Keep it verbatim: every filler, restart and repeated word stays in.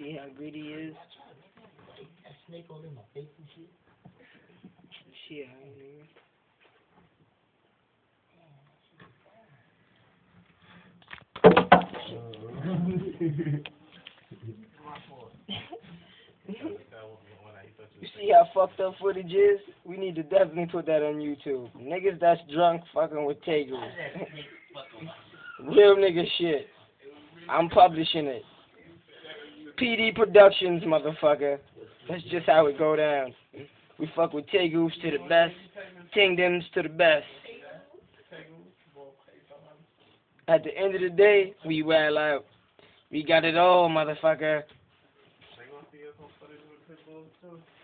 See how greedy he is? That snake all in my face and shit. Shit, I ain't nigga. You see how fucked up footage is? We need to definitely put that on YouTube. Niggas that's drunk fucking with tegu. Real nigga shit. I'm publishing it. P D Productions, motherfucker. That's just how it go down. We fuck with tegus to the best, kingdoms to the best. At the end of the day, we well out. We got it all, motherfucker.